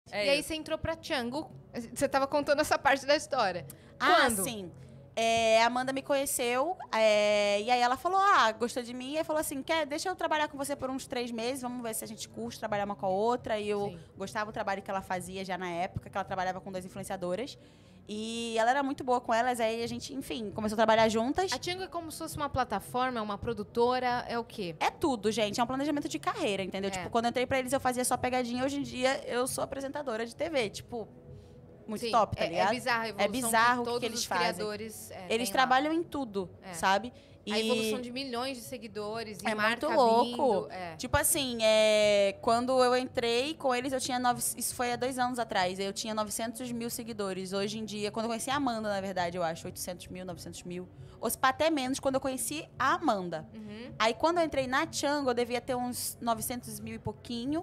E aí você entrou pra Django. Você tava contando essa parte da história. Quando? Sim. A Amanda me conheceu, e aí ela falou, gostou de mim, e falou assim, deixa eu trabalhar com você por uns 3 meses, vamos ver se a gente curte trabalhar uma com a outra. E eu gostava do trabalho que ela fazia já na época, que ela trabalhava com 2 influenciadoras. E ela era muito boa com elas, aí a gente, enfim, começou a trabalhar juntas. A Django é como se fosse uma plataforma, uma produtora, é o quê? É tudo, gente, é um planejamento de carreira, entendeu? Tipo, quando eu entrei pra eles eu fazia só pegadinha, hoje em dia eu sou apresentadora de TV, tipo... Muito top, tá ligado? É bizarro a evolução. É bizarro que o que eles fazem. Criadores, eles trabalham em tudo, sabe? A evolução de milhões de seguidores e marca muito louco. Vindo, Tipo assim, quando eu entrei com eles, eu tinha... Isso foi há 2 anos atrás. Eu tinha 900 mil seguidores. Hoje em dia, quando eu conheci a Amanda, na verdade, eu acho, 800 mil, 900 mil. Ou se pá, até menos, quando eu conheci a Amanda. Aí, quando eu entrei na Django, eu devia ter uns 900 mil e pouquinho.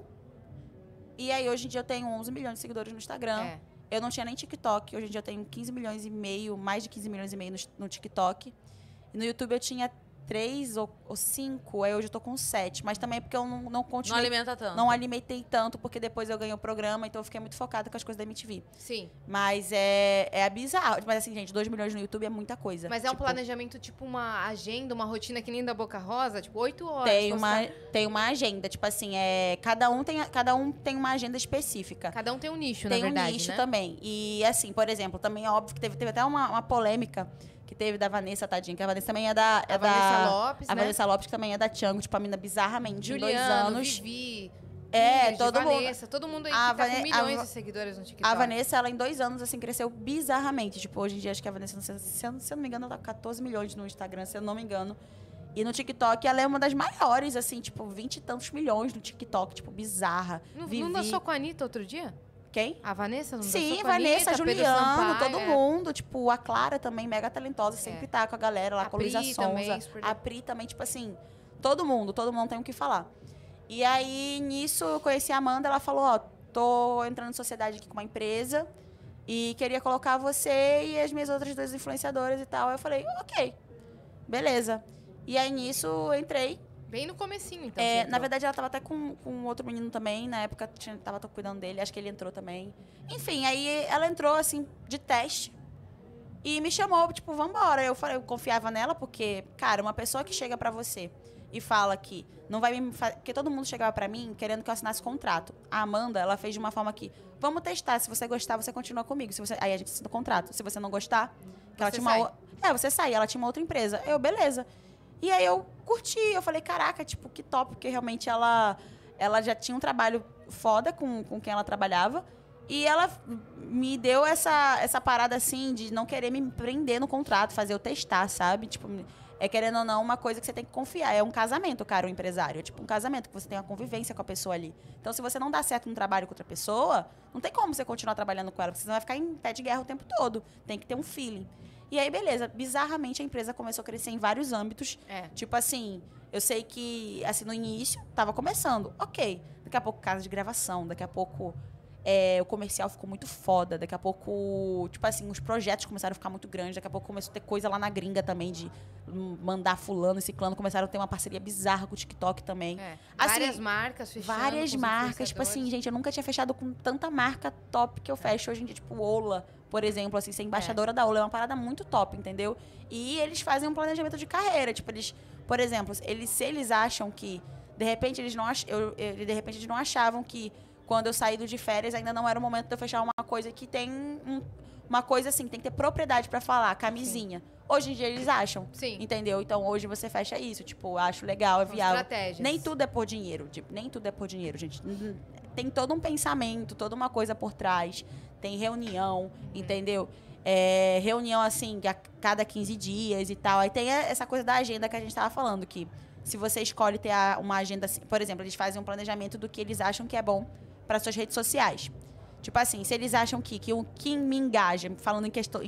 E aí, hoje em dia, eu tenho 11 milhões de seguidores no Instagram. Eu não tinha nem TikTok. Hoje em dia eu tenho 15 milhões e meio, mais de 15 milhões e meio no TikTok. E no YouTube eu tinha 3 ou 5, aí hoje eu tô com 7. Mas também porque eu não continuei... Não alimenta tanto. Não alimentei tanto, porque depois eu ganhei o programa, então eu fiquei muito focada com as coisas da MTV. Sim. Mas é bizarro. Mas assim, gente, 2 milhões no YouTube é muita coisa. Mas é um planejamento, tipo uma agenda, uma rotina que nem da Boca Rosa? Tipo, 8 horas. Tem uma agenda, tipo assim, cada um tem uma agenda específica. Cada um tem um nicho, na verdade, Tem um nicho também. E assim, por exemplo, também é óbvio que teve até uma polêmica que teve da Vanessa, tadinha, que a Vanessa também Vanessa Lopes, a Vanessa Lopes, que também é da Django, tipo, a mina bizarramente, Juliano, em 2 anos. Vivi, todo Vanessa, mundo. Todo mundo aí que tá com milhões de seguidores no TikTok. A Vanessa, ela em 2 anos, assim, cresceu bizarramente. Tipo, hoje em dia, acho que a Vanessa, se eu não me engano, ela tá com 14 milhões no Instagram, se eu não me engano. E no TikTok, ela é uma das maiores, assim, tipo, 20 e tantos milhões no TikTok, tipo, bizarra. Não dançou com a Anitta outro dia? Quem? A Vanessa não dançou Sim, com a Vanessa, Anitta, Juliano, todo mundo. Tipo, a Clara também, mega talentosa, sempre tá com a galera lá, a com a Luísa Pri Sonza. também, A Pri também, tipo assim, todo mundo tem o que falar. E aí, nisso, eu conheci a Amanda, ela falou, tô entrando em sociedade aqui com uma empresa e queria colocar você e as minhas outras 2 influenciadoras e tal. Aí eu falei, ok, beleza. E aí, nisso, eu entrei. Bem no comecinho, então. Na verdade, ela tava até com outro menino também. Na época, tava cuidando dele. Acho que ele entrou também. Enfim, aí ela entrou, assim, de teste. E me chamou, tipo, vambora. Eu confiava nela, porque, cara, uma pessoa que chega pra você e fala que não vai me... Porque todo mundo chegava pra mim querendo que eu assinasse contrato. A Amanda, ela fez de uma forma que... Vamos testar. Se você gostar, você continua comigo. Aí a gente assina o contrato. Se você não gostar... Que ela tinha você sai. Ela tinha uma outra empresa. Beleza. E aí eu curti, eu falei, caraca, tipo, que top, porque realmente ela já tinha um trabalho foda com quem ela trabalhava. E ela me deu essa parada, assim, de não querer me prender no contrato, fazer eu testar, sabe? Tipo, querendo ou não, uma coisa que você tem que confiar. É um casamento, cara, o empresário. É tipo um casamento, que você tem uma convivência com a pessoa ali. Então, se você não dá certo no trabalho com outra pessoa, não tem como você continuar trabalhando com ela, porque você vai ficar em pé de guerra o tempo todo. Tem que ter um feeling. E aí, beleza. Bizarramente, a empresa começou a crescer em vários âmbitos. Tipo assim, eu sei que, assim, no início, tava começando. Ok. Daqui a pouco, casa de gravação. Daqui a pouco, o comercial ficou muito foda. Daqui a pouco, tipo assim, os projetos começaram a ficar muito grandes. Daqui a pouco começou a ter coisa lá na gringa também, de mandar fulano e ciclano. Começaram a ter uma parceria bizarra com o TikTok também. Assim, várias marcas fechando. Várias marcas. Tipo assim, gente, eu nunca tinha fechado com tanta marca top que eu fecho hoje em dia. Tipo, Ola, por exemplo, assim, ser embaixadora da Ola é uma parada muito top, entendeu? E eles fazem um planejamento de carreira. Tipo, por exemplo, se eles acham que, de repente, eles não achavam que quando eu saí de férias ainda não era o momento de eu fechar uma coisa que tem uma coisa assim, tem que ter propriedade pra falar, camisinha. Sim. Hoje em dia eles acham, entendeu? Então hoje você fecha isso, tipo, acho legal, é viável. Estratégias. Nem tudo é por dinheiro, gente. Tem todo um pensamento, toda uma coisa por trás. Tem reunião, entendeu? Reunião, assim, a cada 15 dias e tal. Aí tem essa coisa da agenda que a gente tava falando, que se você escolhe ter uma agenda, assim, por exemplo, eles fazem um planejamento do que eles acham que é bom para suas redes sociais. Tipo assim, se eles acham que me engaja, falando em questão,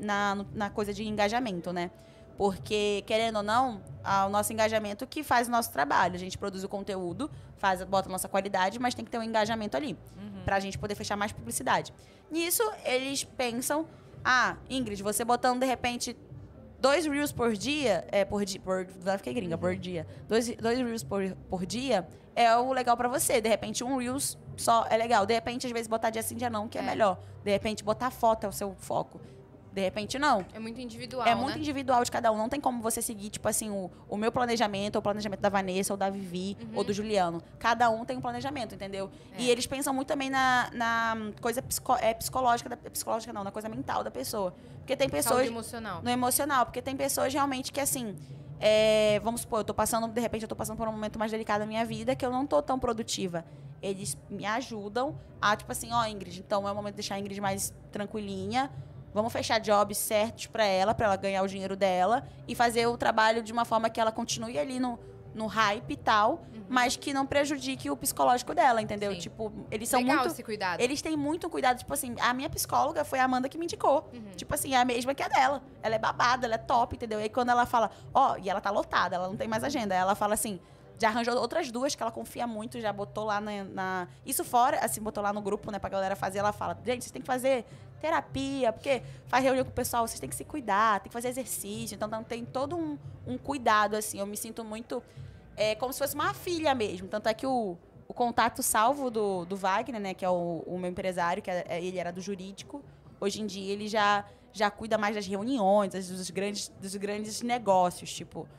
na coisa de engajamento, né? Porque, querendo ou não, o nosso engajamento que faz o nosso trabalho. A gente produz o conteúdo, bota a nossa qualidade, mas tem que ter um engajamento ali. Pra gente poder fechar mais publicidade. Nisso, eles pensam, Ingrid, você botando, de repente, 2 Reels por dia, lá fiquei gringa, por dia. 2 Reels por dia é o legal pra você. De repente, um Reels só é legal. De repente, às vezes, botar dia sim, dia não, que é melhor. De repente, botar foto é o seu foco. De repente, não. É muito individual, É muito individual de cada um. Não tem como você seguir, tipo assim, o meu planejamento, ou o planejamento da Vanessa, ou da Vivi, ou do Juliano. Cada um tem um planejamento, entendeu? E eles pensam muito também na coisa psicológica, psicológica não, na coisa mental da pessoa. Porque tem pessoas... Saúde emocional. No emocional. Porque tem pessoas realmente que, assim... vamos supor, de repente eu tô passando por um momento mais delicado da minha vida que eu não tô tão produtiva. Eles me ajudam a, tipo assim, Ingrid, então é o momento de deixar a Ingrid mais tranquilinha. Vamos fechar jobs certos pra ela ganhar o dinheiro dela e fazer o trabalho de uma forma que ela continue ali no hype e tal, mas que não prejudique o psicológico dela, entendeu? Sim. Tipo, eles são Legal muito... esse cuidado. Eles têm muito cuidado. Tipo assim, a minha psicóloga foi a Amanda que me indicou. Tipo assim, é a mesma que a dela. Ela é babada, ela é top, entendeu? E aí quando ela fala, e ela tá lotada, ela não tem mais agenda. Ela fala assim, já arranjou outras 2 que ela confia muito, já botou lá Isso fora, assim, botou lá no grupo, né, pra galera fazer. Ela fala, gente, vocês têm que fazer terapia, porque faz reunião com o pessoal, vocês têm que se cuidar, tem que fazer exercício. Então tem todo um cuidado, assim. Eu me sinto muito... como se fosse uma filha mesmo. Tanto é que o contato salvo do Wagner, né, que é o meu empresário, que ele era do jurídico, hoje em dia ele já cuida mais das reuniões, dos grandes negócios, tipo...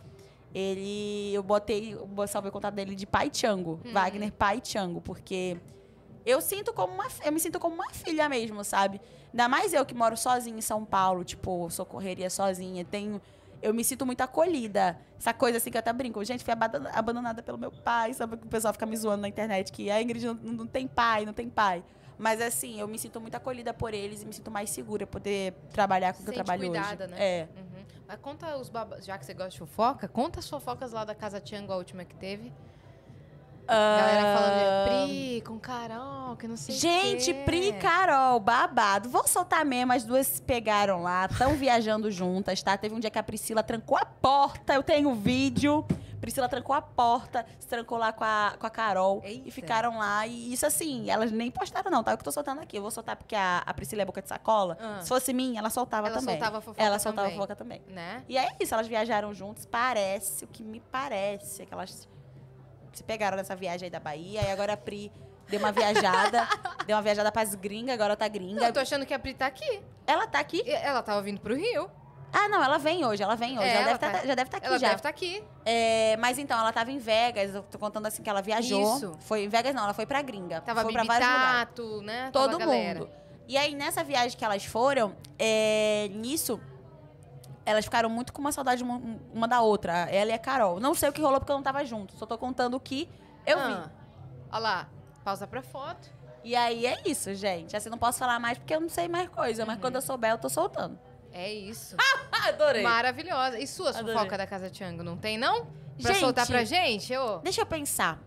Eu salvei o contato dele de Pai Chango, Wagner Pai Chango, porque eu me sinto como uma filha mesmo, sabe? Ainda mais eu que moro sozinha em São Paulo, tipo, socorreria sozinha, eu me sinto muito acolhida. Essa coisa assim que eu até brinco. Gente, fui abandonada pelo meu pai, sabe? Que o pessoal fica me zoando na internet, que a Ingrid não tem pai, não tem pai. Mas assim, eu me sinto muito acolhida por eles e me sinto mais segura poder trabalhar com o que eu trabalho cuidada, hoje. Né? Mas conta já que você gosta de fofoca, conta as fofocas lá da Casa Chango, a última que teve. Galera falando de Pri, com Carol, que não sei o quê. Gente, Pri e Carol, babado. Vou soltar mesmo, as 2 se pegaram lá, estão viajando juntas, tá? Teve um dia que a Priscila trancou a porta, eu tenho vídeo. Priscila trancou a porta, se trancou lá com a Carol. Eita. E ficaram lá. E isso assim, elas nem postaram não, tá? Eu que tô soltando aqui. Eu vou soltar porque a Priscila é boca de sacola. Se fosse minha, ela soltava também. Ela soltava fofoca também. Né? E é isso, elas viajaram juntas. Parece, o que me parece, que elas se pegaram nessa viagem aí da Bahia. E agora a Pri deu uma viajada pras gringas, agora tá gringa. Eu tô achando que a Pri tá aqui. Ela tá aqui? Ela tava vindo pro Rio. Ah, não, ela vem hoje. Ela já deve estar aqui Ela já. deve estar aqui. Mas então, ela tava em Vegas. Eu tô contando assim que ela viajou. Isso. Foi em Vegas, não, ela foi pra gringa. Tava foi Bibi pra vários lugares. Tato, né? Todo Tava mundo. E aí, nessa viagem que elas foram, nisso, elas ficaram muito com uma saudade uma da outra. Ela e a Carol. Não sei o que rolou porque eu não tava junto. Só tô contando o que eu vi. Olha lá. Pausa pra foto. E aí, é isso, gente. Assim, não posso falar mais porque eu não sei mais coisa. Mas quando eu souber, eu tô soltando. É isso. Adorei. Maravilhosa. E sua fofoca da Casa Chango, não tem, não? Pra Gente, soltar pra gente? Deixa eu pensar.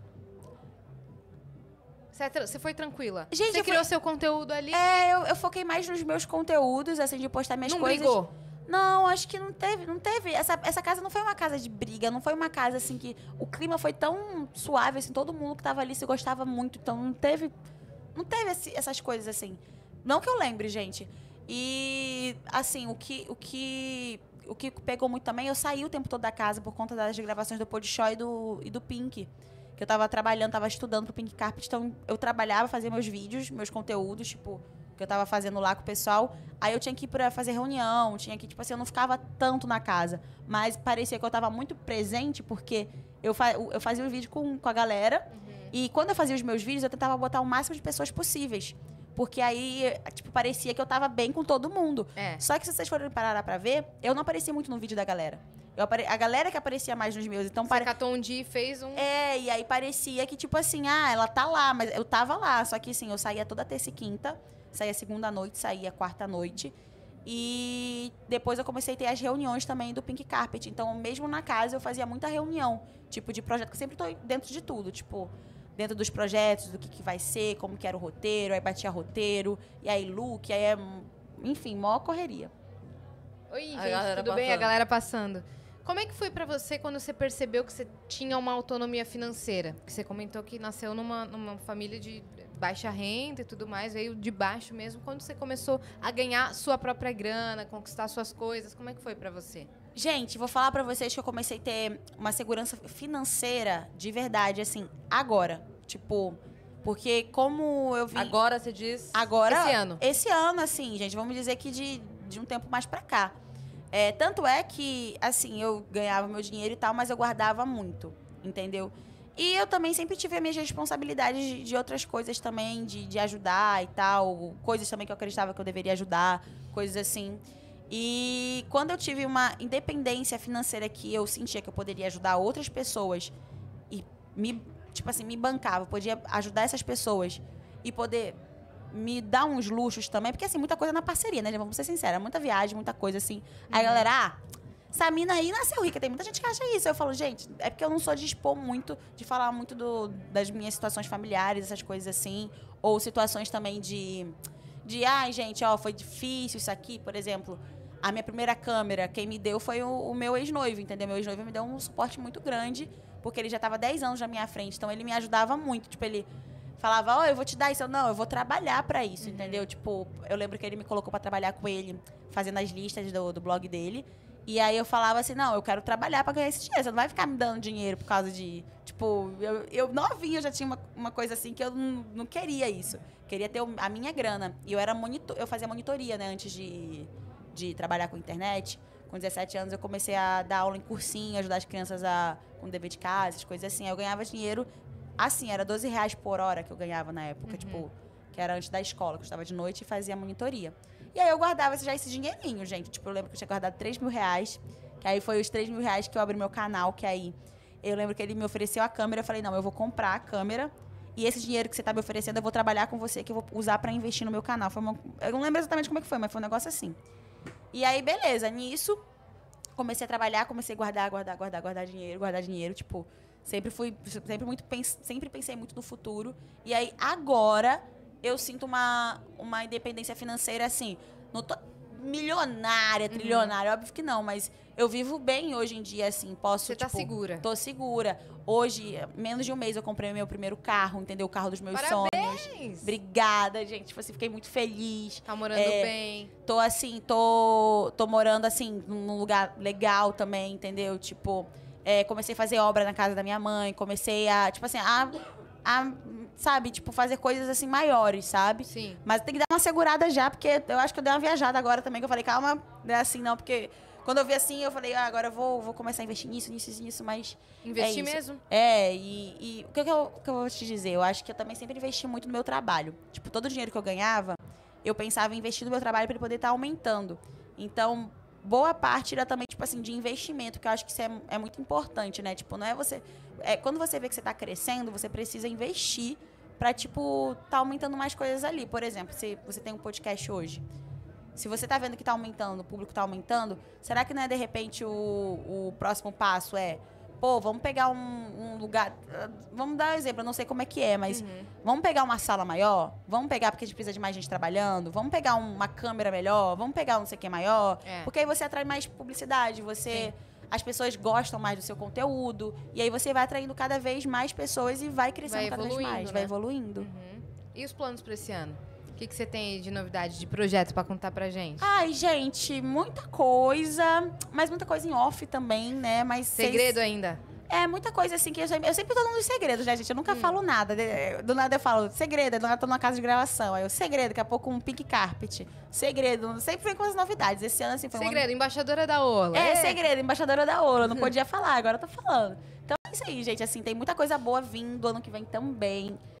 Você foi tranquila. Gente, você criou seu conteúdo ali? Eu foquei mais nos meus conteúdos, assim, de postar minhas coisas. Não brigou? Não, acho que não teve. Essa casa não foi uma casa de briga, não foi uma casa, assim, que o clima foi tão suave, assim, todo mundo que tava ali se gostava muito, então não teve essas coisas, assim. Não que eu lembre, gente. E, assim, o que pegou muito também, eu saí o tempo todo da casa por conta das gravações do Podshow e do Pink. Que eu tava trabalhando, tava estudando pro Pink Carpet, então eu trabalhava, fazia meus vídeos, meus conteúdos, tipo, que eu tava fazendo lá com o pessoal. Aí eu tinha que ir pra fazer reunião, tinha que, tipo assim, eu não ficava tanto na casa. Mas parecia que eu tava muito presente, porque eu fazia os vídeos com a galera. E quando eu fazia os meus vídeos, eu tentava botar o máximo de pessoas possíveis. Porque aí, tipo, parecia que eu tava bem com todo mundo. Só que se vocês forem parar pra ver, eu não aparecia muito no vídeo da galera. A galera que aparecia mais nos meus. Então, você catou um dia e fez um... e aí parecia que, tipo assim, ela tá lá, mas eu tava lá. Só que, assim, eu saía toda terça e quinta, saía segunda noite, saía quarta noite. E depois eu comecei a ter as reuniões também do Pink Carpet. Então, mesmo na casa, eu fazia muita reunião, tipo, de projeto, que eu sempre tô dentro de tudo, tipo... Dentro dos projetos, do que vai ser, como que era o roteiro, aí batia roteiro, e aí look, aí enfim, maior correria. Oi, gente, tudo bem? A galera passando. Como é que foi pra você quando você percebeu que você tinha uma autonomia financeira? Que você comentou que nasceu numa família de baixa renda e tudo mais, veio de baixo mesmo. Quando você começou a ganhar sua própria grana, conquistar suas coisas, como é que foi pra você? Gente, vou falar pra vocês que eu comecei a ter uma segurança financeira de verdade, assim, agora. Tipo, porque como eu vi... Agora, você diz? Agora... Esse ano? Esse ano, assim, gente, vamos dizer que de um tempo mais pra cá. Tanto é que, assim, eu ganhava meu dinheiro e tal, mas eu guardava muito, entendeu? E eu também sempre tive as minhas responsabilidades de outras coisas também, de ajudar e tal. Coisas também que eu acreditava que eu deveria ajudar, coisas assim. E quando eu tive uma independência financeira que eu sentia que eu poderia ajudar outras pessoas e me bancava, podia ajudar essas pessoas e poder me dar uns luxos também, porque assim, muita coisa na parceria, né? Vamos ser sinceros, muita viagem, muita coisa assim. Aí a galera, essa mina aí nasceu rica, tem muita gente que acha isso. Eu falo, gente, é porque eu não sou de expor muito, de falar muito das minhas situações familiares, essas coisas assim, ou situações também ai, gente, ó, foi difícil isso aqui, por exemplo. A minha primeira câmera, quem me deu foi o meu ex-noivo, entendeu? Meu ex-noivo me deu um suporte muito grande, porque ele já estava 10 anos na minha frente. Então, ele me ajudava muito. Tipo, ele falava, ó, eu vou te dar isso. Não, eu vou trabalhar para isso, entendeu? Tipo, eu lembro que ele me colocou para trabalhar com ele, fazendo as listas do blog dele. E aí, eu falava assim, não, eu quero trabalhar para ganhar esse dinheiro. Você não vai ficar me dando dinheiro por causa de... Tipo, eu novinha, eu já tinha uma coisa assim que eu não queria isso. Queria ter a minha grana. E eu fazia monitoria, né, antes de trabalhar com internet. Com 17 anos eu comecei a dar aula em cursinho, ajudar as crianças com dever de casa, essas coisas assim. Aí eu ganhava dinheiro, assim, era R$12 por hora que eu ganhava na época, tipo, que era antes da escola, que eu estava de noite e fazia monitoria. E aí eu guardava já esse dinheirinho, gente. Tipo, eu lembro que eu tinha guardado R$3.000, que aí foi os R$3.000 que eu abri meu canal, que aí eu lembro que ele me ofereceu a câmera, eu falei, não, eu vou comprar a câmera, e esse dinheiro que você tá me oferecendo, eu vou trabalhar com você, que eu vou usar para investir no meu canal. Eu não lembro exatamente como é que foi, mas foi um negócio assim. E aí, beleza, nisso, comecei a trabalhar, comecei a guardar dinheiro, tipo, sempre pensei muito no futuro. E aí, agora, eu sinto uma independência financeira, assim, não tô milionária, trilionária, óbvio que não, mas eu vivo bem hoje em dia, assim, posso, Você tá segura. Tô segura. Hoje, menos de um mês, eu comprei meu primeiro carro, entendeu? O carro dos meus sonhos. Obrigada, gente. Tipo assim, fiquei muito feliz. Tá morando bem. Tô assim, tô morando assim, num lugar legal também, entendeu? Tipo, comecei a fazer obra na casa da minha mãe, comecei a, tipo assim, sabe, tipo, fazer coisas assim maiores, sabe? Sim. Mas tem que dar uma segurada já, porque eu acho que eu dei uma viajada agora também, que eu falei, calma, não é assim não, porque quando eu vi assim, eu falei, agora eu vou começar a investir nisso, mas... Investir mesmo? E o que eu vou te dizer? Eu acho que eu também sempre investi muito no meu trabalho. Tipo, todo o dinheiro que eu ganhava, eu pensava em investir no meu trabalho para ele poder estar aumentando. Então, boa parte era também, tipo assim, de investimento, que eu acho que isso é muito importante, né? Tipo, não é você... quando você vê que você está crescendo, você precisa investir para, tipo, tá aumentando mais coisas ali. Por exemplo, se você tem um podcast hoje... Se você está vendo que está aumentando, o público está aumentando, será que não é, de repente, o próximo passo pô, vamos pegar um lugar... Vamos dar um exemplo, eu não sei como é que é, mas vamos pegar uma sala maior? Vamos pegar porque a gente precisa de mais gente trabalhando? Vamos pegar uma câmera melhor? Vamos pegar um não sei o que maior? Porque aí você atrai mais publicidade, as pessoas gostam mais do seu conteúdo, e aí você vai atraindo cada vez mais pessoas e vai crescendo cada vez mais, né? vai evoluindo. E os planos para esse ano? O que você tem de novidade, de projeto para contar pra gente? Ai, gente, muita coisa, mas muita coisa em off também, né? Mas segredo ainda? Muita coisa assim que eu sempre tô dando os segredos, né, gente? Eu nunca falo nada. Do nada eu falo segredo, do nada eu tô numa casa de gravação. Aí eu, segredo, daqui a pouco um pink carpet. Segredo, sempre vem com as novidades. Esse ano, assim, foi segredo, embaixadora da Orla. Segredo, embaixadora da Orla. Não podia falar, agora eu tô falando. Então é isso aí, gente. Assim, tem muita coisa boa vindo ano que vem também.